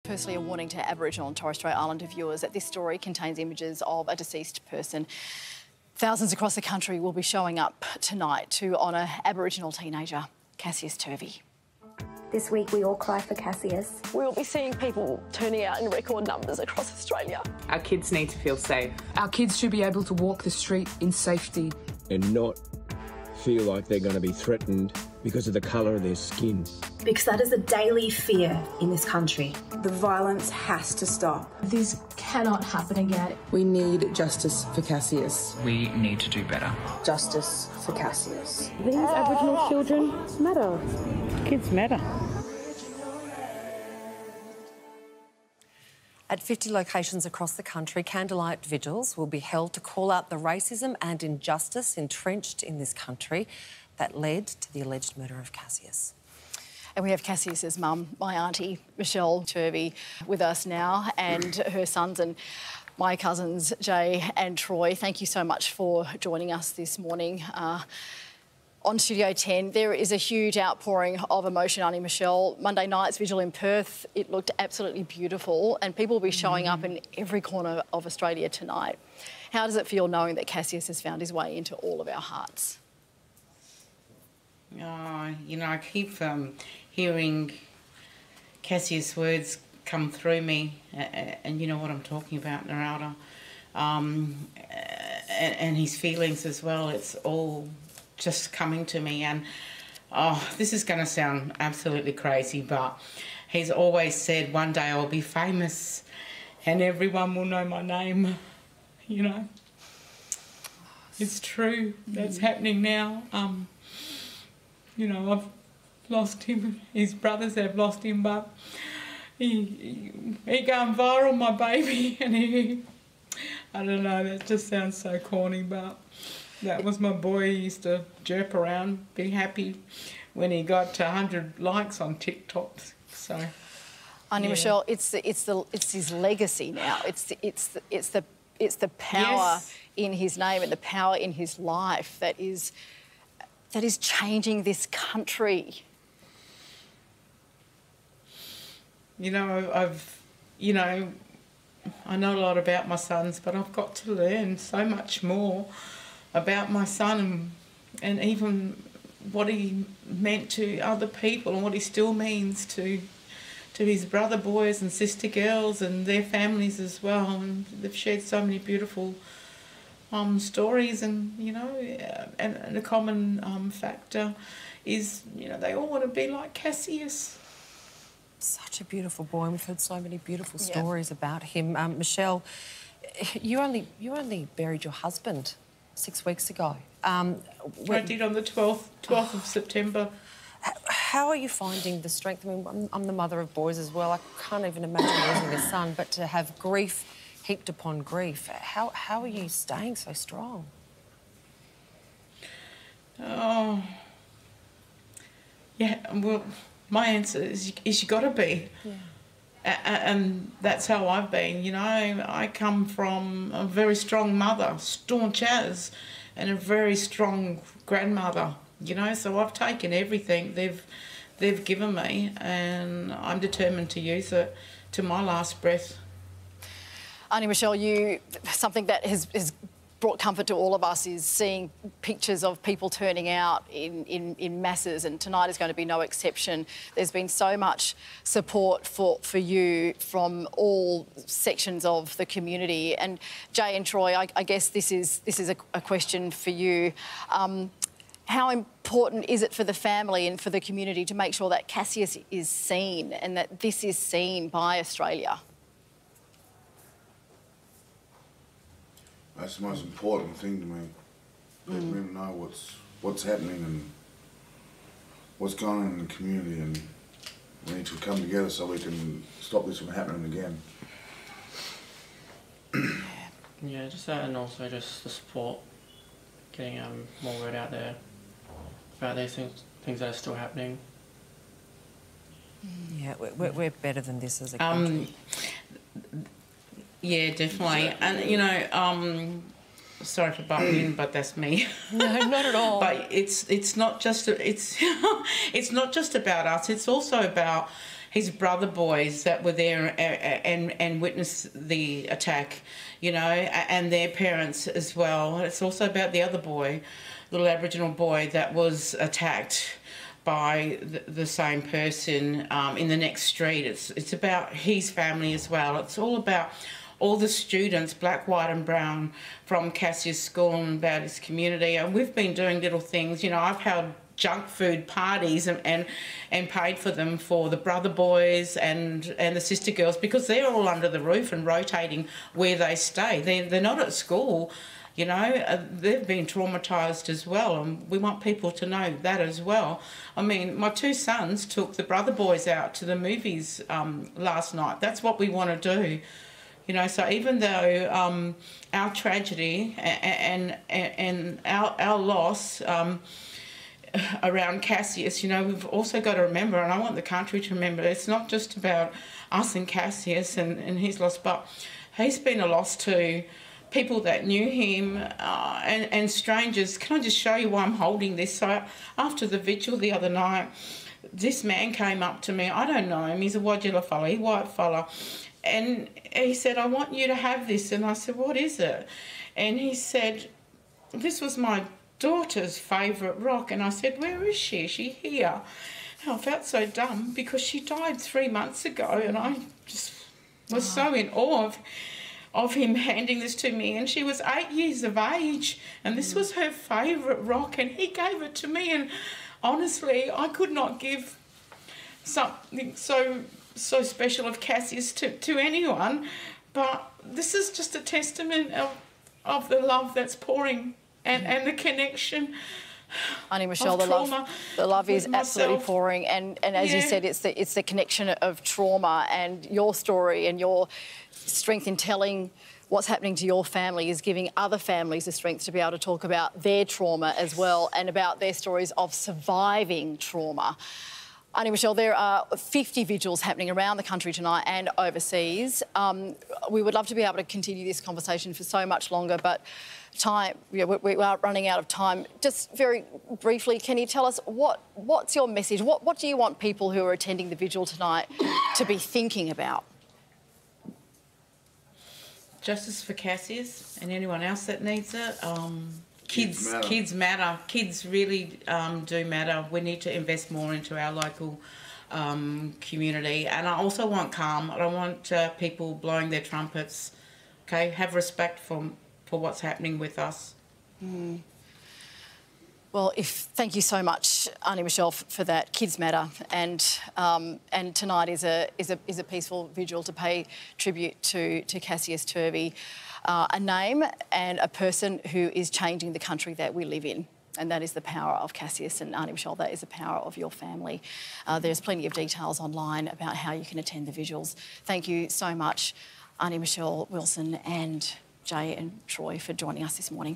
Firstly, a warning to Aboriginal and Torres Strait Islander viewers that this story contains images of a deceased person. Thousands across the country will be showing up tonight to honour Aboriginal teenager Cassius Turvey. This week we all cry for Cassius. We will be seeing people turning out in record numbers across Australia. Our kids need to feel safe. Our kids should be able to walk the street in safety. And not feel like they're going to be threatened because of the colour of their skin. Because that is a daily fear in this country. The violence has to stop. This cannot happen again. We need justice for Cassius. We need to do better. Justice for Cassius. These Aboriginal children matter. Kids matter. At 50 locations across the country, candlelight vigils will be held to call out the racism and injustice entrenched in this country that led to the alleged murder of Cassius. And we have Cassius's mum, my auntie, Mechelle Turvey, with us now, and her sons and my cousins, Jay and Troy. Thank you so much for joining us this morning. On Studio 10, there is a huge outpouring of emotion, Auntie Mechelle. Monday night's vigil in Perth, it looked absolutely beautiful, and people will be showing up in every corner of Australia tonight. How does it feel knowing that Cassius has found his way into all of our hearts? Oh, you know, I keep hearing Cassius' words come through me, and you know what I'm talking about, Narada, and his feelings as well. It's all just coming to me, and oh, this is going to sound absolutely crazy, but he's always said one day I'll be famous and everyone will know my name, you know. It's true. That's happening now. You know, I've lost him, his brothers have lost him, but he gone viral, my baby, and I don't know, that just sounds so corny, but that was my boy. He used to jerk around, be happy when he got 100 likes on TikTok. So, Auntie Mechelle, it's his legacy now. It's the power in his name and the power in his life that is changing this country. You know, I know a lot about my sons, but I've got to learn so much more about my son and even what he meant to other people and what he still means to his brother boys and sister girls and their families as well. And they've shared so many beautiful stories, and you know, and a common factor is, you know, they all want to be like Cassius. Such a beautiful boy, and we've heard so many beautiful stories about him. Mechelle, you only buried your husband 6 weeks ago. I did on the 12th of September. How are you finding the strength? I mean, I'm the mother of boys as well. I can't even imagine losing a son, but to have grief heaped upon grief, how are you staying so strong? Oh, yeah, well, my answer is you got to be. Yeah. And that's how I've been, you know. I come from a very strong mother, staunch as, and a very strong grandmother, you know, so I've taken everything they've given me, and I'm determined to use it to my last breath. Auntie Mechelle, something that has brought comfort to all of us is seeing pictures of people turning out in masses, and tonight is going to be no exception. There's been so much support for you from all sections of the community. And Jay and Troy, I guess this is a question for you. How important is it for the family and for the community to make sure that Cassius is seen and that this is seen by Australia? That's the most important thing to me. Let me know what's happening and what's going on in the community, and we need to come together so we can stop this from happening again. Yeah, just that, and also just the support, getting more word out there about these things that are still happening. Yeah, we're better than this as a country. Yeah, definitely. And, you know, sorry for butting in, but that's me. No, not at all. But it's not just it's not just about us. It's also about his brother boys that were there and witnessed the attack, you know, and their parents as well. It's also about the other boy, little Aboriginal boy that was attacked by the same person in the next street. It's about his family as well. It's all about all the students, black, white and brown, from Cassius School and about his community. And we've been doing little things. You know, I've held junk food parties and paid for them for the brother boys and the sister girls, because they're all under the roof and rotating where they stay. They're not at school. You know, they've been traumatised as well, and we want people to know that as well. I mean, my two sons took the brother boys out to the movies last night. That's what we want to do. You know, so even though our tragedy and our loss around Cassius, you know, we've also got to remember, and I want the country to remember, it's not just about us and Cassius and his loss, but he's been a loss to people that knew him and strangers. Can I just show you why I'm holding this? So after the vigil the other night, this man came up to me. I don't know him. He's a Wodjila fella, he's a white fella. And he said, I want you to have this. And I said, what is it? And he said, this was my daughter's favourite rock. And I said, where is she? Is she here? And I felt so dumb because she died 3 months ago, and I just was so in awe of him handing this to me. And she was 8 years of age, and this was her favourite rock, and he gave it to me. And honestly, I could not give something so special of Cassius to anyone, but this is just a testament of the love that's pouring and the connection. Auntie Mechelle, the love is absolutely pouring, and as you said, it's the connection of trauma, and your story and your strength in telling what's happening to your family is giving other families the strength to be able to talk about their trauma as well, and about their stories of surviving trauma. Auntie Mechelle, there are 50 vigils happening around the country tonight and overseas. We would love to be able to continue this conversation for so much longer, but time, we are running out of time. Just very briefly, can you tell us what's your message? What do you want people who are attending the vigil tonight to be thinking about? Justice for Cassius and anyone else that needs it. Kids matter. Kids really do matter. We need to invest more into our local community. And I also want calm. I don't want people blowing their trumpets. Okay, have respect for what's happening with us. Well, thank you so much, Auntie Mechelle, for that. Kids matter, and tonight is a peaceful vigil to pay tribute to Cassius Turvey, a name and a person who is changing the country that we live in. And that is the power of Cassius, and Auntie Mechelle, that is the power of your family. There's plenty of details online about how you can attend the vigils. Thank you so much, Auntie Mechelle, Wilson and Jay and Troy, for joining us this morning.